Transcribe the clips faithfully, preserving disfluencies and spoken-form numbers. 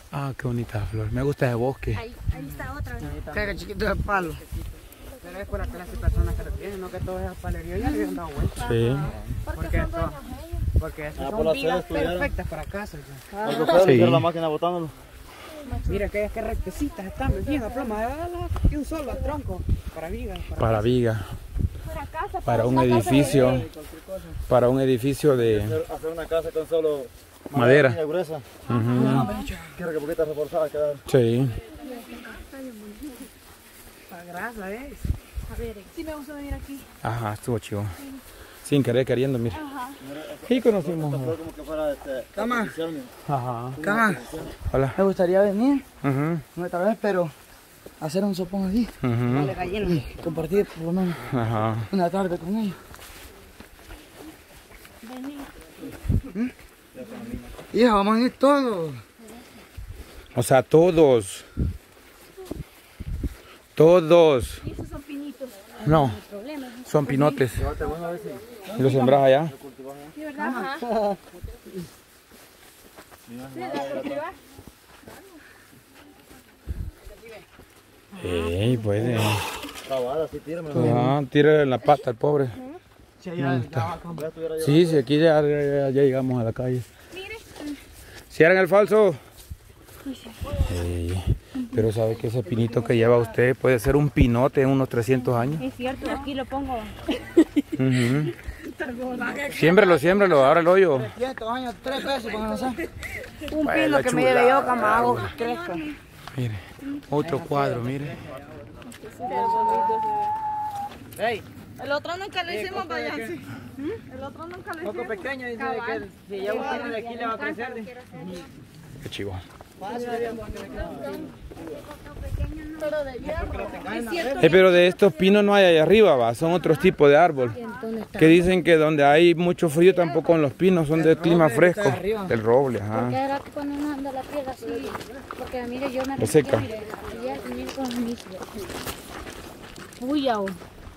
Ah, qué bonita flor. Me gusta ese bosque. Ahí, ahí está otra. Caiga chiquito de palo. Pero es por la clase de personas que lo tienen, no que todos esos paleríos ya le habían dado vuelta. Sí. Porque esto, porque estas Ah, son por la vigas sede estuvieron. perfectas para casa. Ya. Algo feo, Sí. limpiar la máquina botándolo. Mira aquellas que rectecitas están bien a ploma. Y un solo tronco para vigas. Para, Para viga. Para casa, Para un una casa edificio. cualquier cosa. Para un edificio de Hacer, hacer una casa con solo madera. madera gruesa. Ujú. Quiero que poquita reforzada quedar. Sí. Para grasa, ¿eh? A ver, sí me gusta venir aquí. Ajá, estuvo chivo. Sin querer queriendo, mira. Ajá. Sí conocimos. Fue como que fuera este. Cama. artificial, mira. Ajá. Cama. Hola. Me gustaría venir Ujú, otra vez, pero hacer un sopón así. ujú. Y compartir por lo menos Ajá. una tarde con ellos. ¿Mm? Hija, vamos a ir todos. O sea, todos. Todos. Y esos son pinitos. No, Problema. son pinotes. ¿Y los sembras allá? Sí, ¿verdad? Ajá. Ey, puede. Cabada, así tírame. Ah, tírale en la pata al pobre. Sí, ya, ya, ya, Ya estuviera yo. Sí, sí, aquí ya, ya- ya llegamos a la calle. Cierran el falso. Ey, pero sabe que ese pinito que lleva usted puede ser un pinote en unos trescientos años. Es cierto, aquí lo pongo. Ujú. Siémbralo, siémbralo, ahora el hoyo. trescientos años, tres pesos para nosotros. Un Vaya pino la que me lleve yo, chulada, camago, güey. que crezca. Mire, otro cuadro, mire. Hey, El otro nunca lo hicimos, vaya. sí. El otro nunca lo poco hicimos. pequeño, dice que si ya un pino de aquí le va a crecer. Qué chivo. Pero de hierro. Eh, pero de estos pinos no hay allá arriba, va, son otros tipos de árbol. Que dicen que donde hay mucho frío tampoco en los pinos, son de clima fresco. El roble, ajá. Ya era que cuando uno anda la piedra así, porque mire, yo me Lo seca. mire, ayer, mire con los mismos. Uy, au.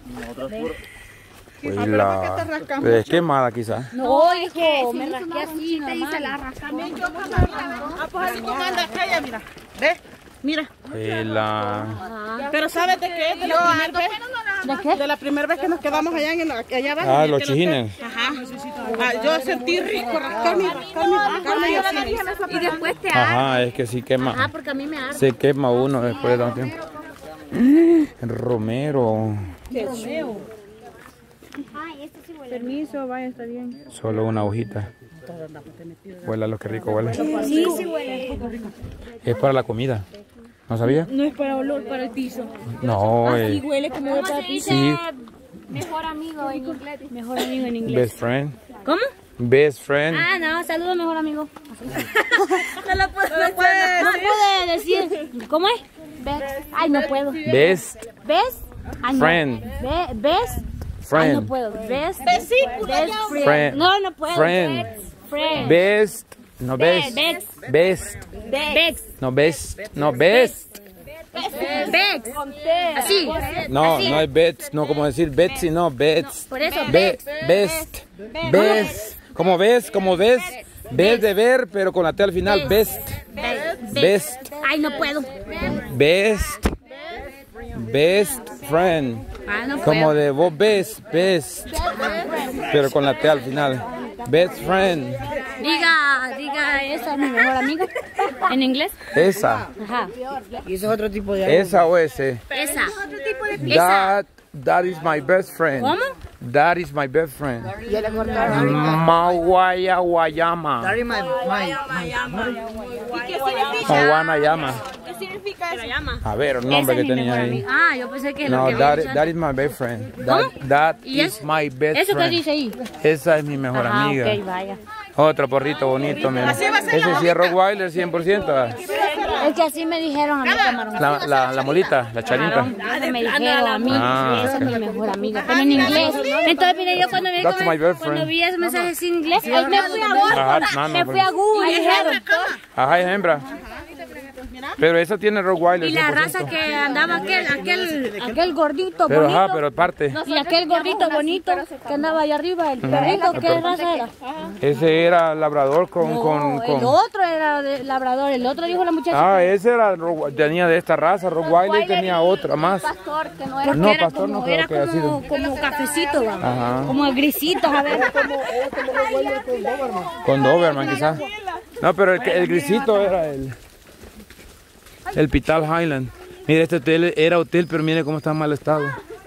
Pues la es quemada quizás. No, hijo, me rasqué así, te dice la También yo con la Ah, pues así como anda aquella, mira. ¿Ves? Mira. Eh, la... Pero ¿sabes de qué? De la primera vez. ¿De qué? De la primera vez que nos quedamos allá, en la, allá abajo. Ah, y los que nos- chijines. Ajá. Ah, yo sentí rico rascarme, rascarme, rascarme y así. Y después te Ajá, es que sí Ajá, quema. porque a mí me arde. Se quema uno después de tanto tiempo. El romero. Ay, este sí huele. Permiso, vaya, está bien. Solo una hojita. Huela lo que rico huele. Sí, sí huele. Es para la comida. ¿No sabía? No es para olor, para el piso. No, Y eh, huele como de ¿Cómo se para dice Sí. mejor amigo en inglés? Mejor amigo en inglés. best friend. ¿Cómo? Best friend. Ah, no, saludo mejor amigo. No lo puedo decir. No puede decir. ¿Cómo es? Best. Ay, no puedo. Best Best. Ay, no. friend. Be- best. Ay, no Friend. puedo. Best. Besículo, Best friend. Friend. No, no puedo. Friend. Best friend. Best. No best. Best. Best. Best. No best. No best. Best. Así. No, Así. no es best. No como decir Betsy, no. Best. Por eso, Be- best. Best. Como ves, como ves. Ves de ver, pero con la T al final. Best. Best. Ay, no puedo. Best. Best friend. Ah, no Como puedo. de vos best. Best. Pero con la T al final. Best friend. Diga, diga, esa es mi mejor amiga. ¿En inglés? Esa. Ajá. Y ese es otro tipo de Esa o ese. Esa. That, that is my best friend. ¿Cómo? That is my best friend. Ya le cortaron. Mawaya Wayama. Dari my, my, Mawanayama. ¿Qué significa eso? A ver, el Esa nombre es que mi tenía mejor ahí. amiga. Ah, yo pensé que lo No, que that, había that is my best friend. That, that ¿Y is eso? my best ¿Eso qué friend. dice ahí? Esa es mi mejor Ah, amiga. ok, vaya. Otro porrito bonito, mira. Ese sí es Rottweiler cien por ciento. ah. Es que así me dijeron a mí, camarón. La, la, la molita, la charita. Eso me dijeron a mí, Ah, esa ok. es mi mejor amiga, pero en inglés. Entonces, mire, yo cuando vi, That's my best cuando friend. vi ese mensaje en inglés, ahí me fui a Google. Ajá, no, no, Me fui a Google y dijeron. Ajá, es hembra. Pero esa tiene Rottweiler. Y la cien por ciento. raza que andaba aquel, aquel, aquel gordito Pero bonito. ajá, pero aparte. Y aquel gordito bonito que andaba allá arriba, el perrito, ¿qué raza era? Ese era labrador con... No, con, el con... otro era de labrador, el otro dijo la muchacha. Ah, ese era, Rottwe- tenía de esta raza, Rottweiler tenía otra más. Pastor, que no era, No, que era pastor como, no creo era que haya como, sido. como cafecito, va. Ajá. Como grisitos, a ver. Con Doberman quizás. No, pero el, que- el grisito era el... El Pital Highland. Mire, este hotel era hotel, pero mire cómo está en mal estado.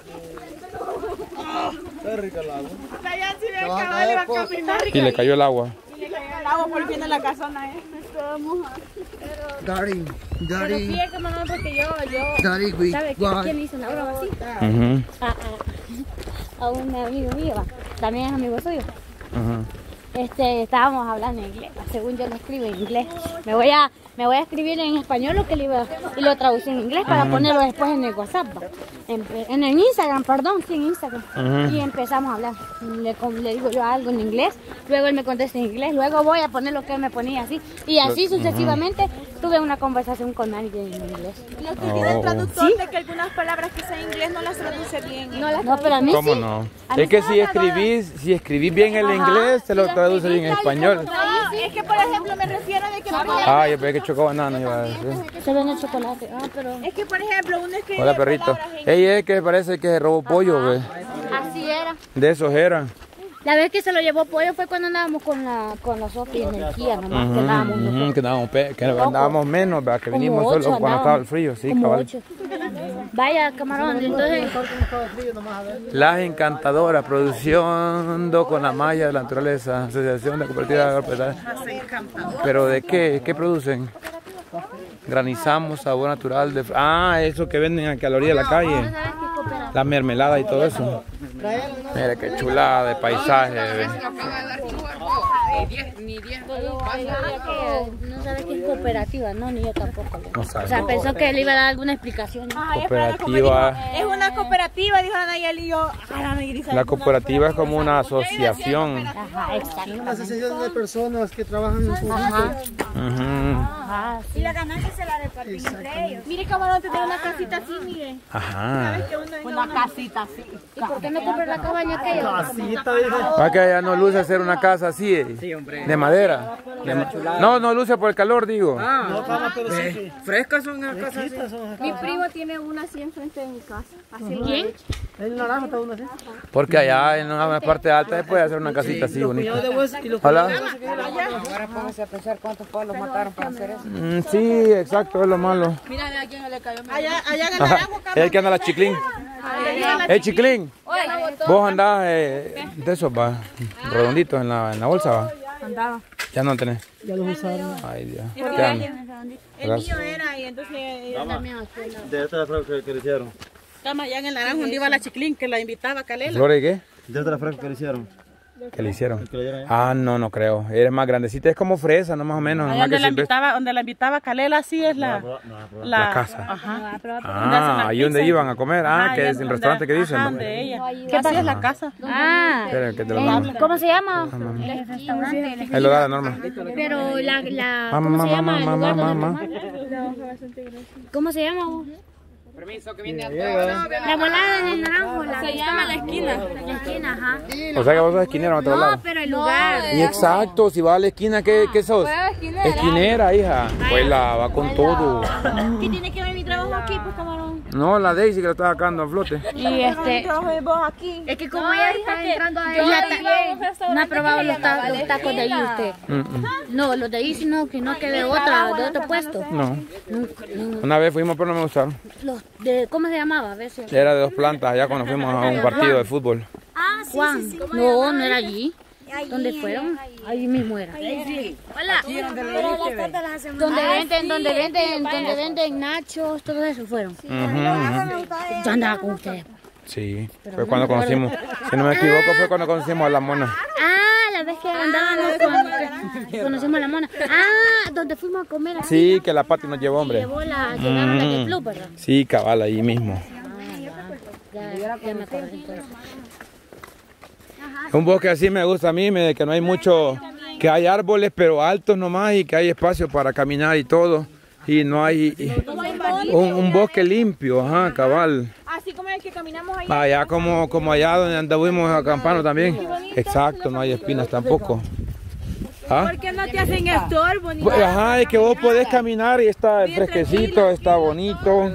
Allá sí ve cabal iba a caminar. Y le cayó el agua. Y le cayó el agua por fin de la casona, ¿eh? Daddy, Pero daddy, sí, es que no, porque yo, yo, daddy, we ¿sabe qué- quién hizo una broma así? Ujú, A, a, a un amigo mío, va. También es amigo suyo. ujú. Este, estábamos hablando en inglés, según yo lo escribo en inglés. Me voy a, me voy a escribir en español lo que le iba y lo traducí en inglés para ponerlo después en el WhatsApp, ¿va? en, en el Instagram, perdón, sí, en Instagram. Ujú. Y empezamos a hablar. Le, con- le digo yo algo en inglés, luego él me contesta en inglés, luego voy a poner lo que él me ponía así. Y así sucesivamente tuve una conversación con alguien en inglés. Lo que tiene el Oh. traductor de que algunas palabras que sean en inglés no las traduce bien. No, no, pero a mí ¿Cómo sí. no? A mí Es que sí si me escribís, si escribís bien el Ajá, inglés, te lo si traduce bien en escribís tal y español. como No, es que por ejemplo me refiero de que por ejemplo, Ah, yo pensé que chocó banana, iba a decir. Se vende chocolate. Ah, pero es que por ejemplo uno escribe Hola, perrito. palabras en Ey, es que parece que robó pollo, ve. así era. De esos eran. La vez que se lo llevó pollo fue cuando andábamos con la, con la Sofía en el Kia, nomás que andábamos Ujú, nosotros. que andábamos, pe- que andábamos menos, ¿verdad? Que Como vinimos ocho solo cuando andábamos. estaba el frío, sí, Como cabal. ocho. Vaya, camarón, entonces... Las encantadoras, produciendo con la malla de la naturaleza, asociación de cooperativas agropecuarias. ¿Pero de qué? ¿Qué producen? Granizamos, sabor natural de... Ah, eso que venden aquí a la orilla de la calle. ¿Sabes qué coopera? La mermelada y todo eso. Mira qué chulada de paisaje. ve. No sabes qué es cooperativa, no, ni yo tampoco. No O sabe. sea, pensó que le iba a dar alguna explicación. ¿no? Ay, espera, la Cooperativa. cooperativa. Es una cooperativa, dijo Anayeli y yo. Ah, me dice, La cooperativa es como una asociación. Ajá, exacto. una asociación de personas que trabajan en su Ajá, Ujú. ajá. Y la ganancia se la repartimos entre ellos. Mire, camarón, te tiene una casita así, mire. Ajá. Que uno en Una casita así. ¿Y por qué no compras la cabaña aquella? Va que allá no luce hacer una casa así, eh, de madera. De ma- no, no luce por el calor, digo. Frescas son las casas. Mi primo tiene una así enfrente de mi casa. Así ¿Quién? El naranja está una así. Porque allá en una parte alta se puede hacer una casita así bonita. Hola. Ahora póngase a pensar cuántos pueblos mataron para hacer eso. Mm, sí, exacto, es lo malo. Mira, a quién le cayó. Allá, allá en el Ajá. naranjo, Es el que anda la chiclín. Eh, chiclín. Vos andás eh, de esos, va, redonditos en la, en la bolsa, va. Andaba. Ya no tenés. Ya los usaron. Ay, Dios. El ¿Qué anda? El Gracias. mío era y entonces eh, De esta franja que, que le hicieron. estamos allá en el naranjo donde iba la chiclín que la invitaba a Calela. ¿Flores qué? De esta franja que le hicieron. ¿Qué le hicieron? Que le dieron ahí. Ah, no, no creo. Eres más grandecita, es como fresa, no más o menos. Allá nomás que donde la siempre- invitaba, donde la invitaba a Calela, así es la, La casa. Ajá. Ah, ahí donde iban a comer. Ah, que es el restaurante que dicen. Ajá, ¿no? de ella. ¿Qué pasa? Es la casa. Ah, Espera, que te lo eh, damos. ¿cómo se llama? El restaurante. Ahí lo da la norma. Pero la, la Mamá, ¿cómo se mamá, llama? El mamá, lugar donde mamá. tomamos. ¿Cómo se llama? vos? Permiso, que viene a La volada en el naranjo. La se llama la esquina. La esquina, ajá. O sea que vos sos esquinera, no te No, hablaba. pero el lugar. Y exacto, si vas a la esquina, ¿qué, qué sos? Esquinera, hija. Pues la va con todo. ¿Qué tiene que ver mi trabajo aquí, pues, camarón? No, la Daisy que la está sacando a flote. Y Mi este, trabajo es vos aquí. es que como ella está entrando a ella, no ha probado los, ta- los tacos de ahí usted. Mm, mm. No, los de ahí sino que no que de otra, de otro puesto. No. Nunca, no. Una vez fuimos, pero no me gustaron. Los de, ¿cómo se llamaba? A ver si- Era de dos plantas allá cuando fuimos a un partido de fútbol. Juan. No, no era allí. ¿Dónde fueron? Ahí mismo era. Hola. Donde venden, donde venden, donde venden nachos, todo eso fueron. Ujú, ujú. Yo andaba con ustedes. Sí, fue cuando conocimos, si no me equivoco, fue cuando conocimos a la mona. Ah, la vez que andábamos con, que conocimos a la mona. Ah, donde fuimos a comer. así, Sí, ¿no? que la Pati nos llevó, hombre. Llevó la, llegaron las de Mm. club, ¿verdad? Sí, cabal, ahí mismo. Ya, ya me acordé entonces. Un bosque así me gusta a mí, me- que no hay mucho, que hay árboles pero altos nomás y que hay espacio para caminar y todo. y no hay un, un bosque limpio, ajá, cabal. Así como el que caminamos allá. Allá como, como allá donde anduvimos acampando también. Exacto, no hay espinas tampoco. ¿Ah? ¿Por qué no te hacen estorbo? Ni Pues, ajá, es que vos podés caminar y está fresquecito, está bonito.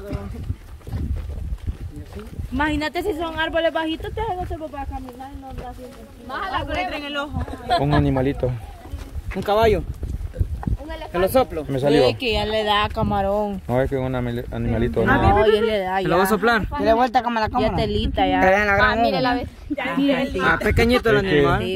Imagínate si son árboles bajitos, te hago estorbo para caminar y no andas haciendo. Más a la culebra en el ojo. Un animalito. Un caballo. ¿Que lo soplo? Me salió. Es que ya le da camarón. No, es que un animal- animalito. No, No. ya le da. ¿Te lo voy a soplar? De vuelta como la Ya cámara. telita, ya. Ah, mire la vez. Ah, pequeñito el Es que- animal.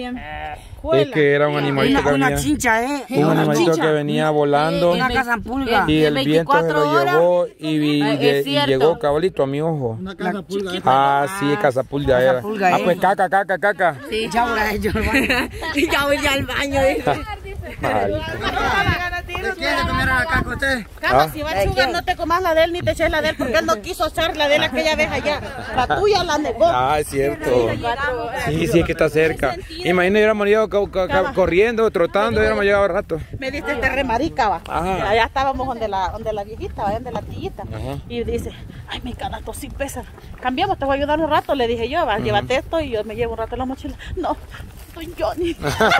Es que era un animalito que Una venía. chincha, ¿eh? Un animalito que venía volando. Una casa pulga. Y el viento se lo llevó y, vi- Ah, de- es y cierto. llegó cabalito a mi ojo. Una casa pulga. Ah, sí, Casapulga era. Casapulga, Ah, eh. pues caca, caca, caca. Sí, ya voy a yo al baño. Ya voy al baño. Ay, ¿Quién le comieron acá con usted? Cama, ¿Ah? si va a chugar, no te comas la de él ni te eches la de él, porque él no quiso echar la de él aquella vez allá. La tuya la negó. Ah, es cierto. Sí, sí, es que está cerca. Imagina, hubiéramos ido co- co- co- corriendo, trotando, hubiéramos llegado rato. Me diste este remarica, va. Ajá. Allá estábamos donde la, donde la viejita, va, donde la tillita. Ajá. Y dice, ay, mi canasto sí pesa. Cambiamos, te voy a ayudar un rato. Le dije yo, va, llévate esto y yo me llevo un rato en la mochila. No, soy Johnny.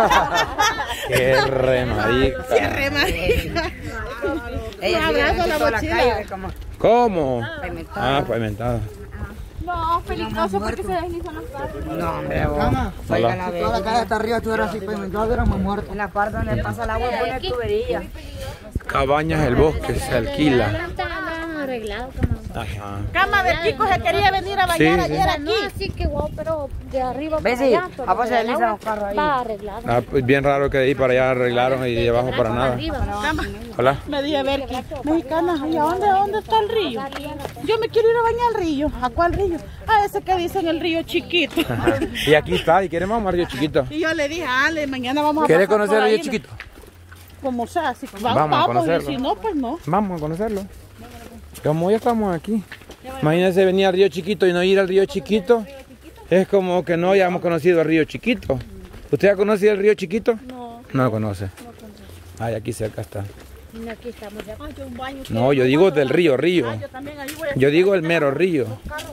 Qué remarica. Qué remarica. Un abrazo a la mochila. ¿Cómo? Ah, pavimentado. No, peligroso porque se deslizan los carros. No, hombre, vos. Hola. Toda la calle hasta arriba estuviera así pavimentado, hubiéramos muerto. En la parte donde pasa el agua, pone tubería. Cabañas del bosque se alquila. Arreglado, como. Ajá. Cama de Kiko se quería venir a bañar Sí, sí. ayer aquí. No, así que wow, pero de arriba para ¿Ves, sí? allá. pero Ah, pues se del deslizan agua los carros ahí. Va arreglado. Ah, pues bien raro que de ahí para allá arreglaron y de abajo para nada. Arriba. Hola. Me dije, Berky, mexicana, ¿y a dónde, dónde está el río? Yo me quiero ir a bañar al río. ¿A cuál río? A ese que dicen el río chiquito. Ajá. Y aquí está, y queremos más río chiquito. Y yo le dije, Ale, mañana vamos a ¿Quieres pasar conocer por el río ahí". chiquito? Como sea, si vamos, Vamos a vamos, conocerlo. y si no, pues no. Vamos a conocerlo. Como ya estamos aquí. Imagínense venir al río chiquito y no ir al río chiquito. Es como que no hayamos conocido el río chiquito. ¿Usted ha conocido el río chiquito? No. No lo conoce. Ay, aquí cerca está. No, aquí estamos ya. Ay, yo un baño. No, yo digo del río, río. Yo también ahí voy a... Yo digo el mero río.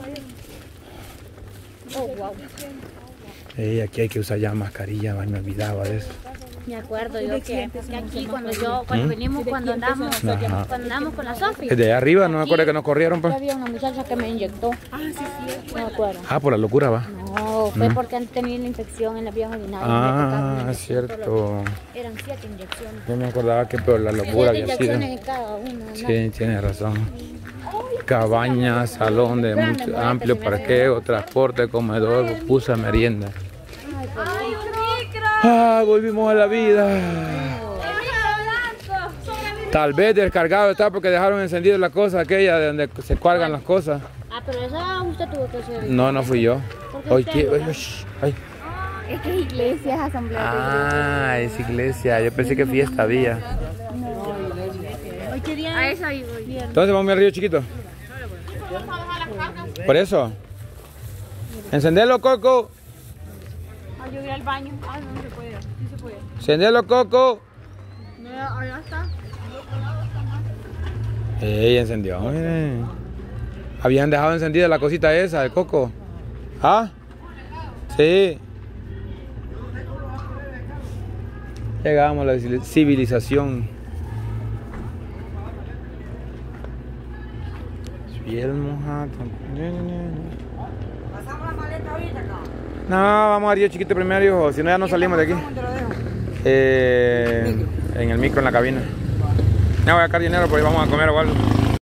Oh, wow. Ey, aquí hay que usar ya mascarilla, ay, me olvidaba de eso. Me acuerdo yo que, que aquí cuando yo, cuando venimos, cuando andamos, ¿Mm? Ajá. cuando andamos con la Sofi, Desde allá arriba, no me acuerdo que nos corrieron, pues. había una muchacha que me inyectó. Ah, sí, sí. No me acuerdo. Ah, por la locura, va. No, fue porque antes tenía la infección en la vía vaginal. Ah, cierto. Eran siete inyecciones. Yo me acordaba que por la locura Siete había sido. inyecciones en cada una. ¿no? Sí, tienes razón. Cabaña, salón de mucho, amplio parqueo, transporte, comedor, pupusa, merienda. Ah, volvimos a la vida. Tal vez descargado está porque dejaron encendido la cosa aquella de donde se cuelgan las cosas. Ah, pero esa usted tuvo que hacer. No, no fui yo. Hoy, usted- ¿qué? Ay, shh, ay. Es que es iglesia, es asamblea. Ah, es iglesia. Yo pensé que fiesta había. Hoy quería. A esa iba hoy. Entonces vamos al río chiquito. Por eso. Encendelo, Coco. Ah, yo voy al baño. Ah, no se puede. Sí se puede. Encendelo, Coco. No, allá está. Ey, encendió, miren. Habían dejado encendida la cosita esa, el coco. ¿Ah? Sí. Llegamos a la civilización. Piel mojada. ¿Pasamos la maleta ahorita, no? No, vamos a Río Chiquito primero, hijo. Si no, ya no salimos de aquí. ¿Dónde lo dejo? Eh, en el micro, en la cabina. Ya voy a sacar dinero porque vamos a comer o algo.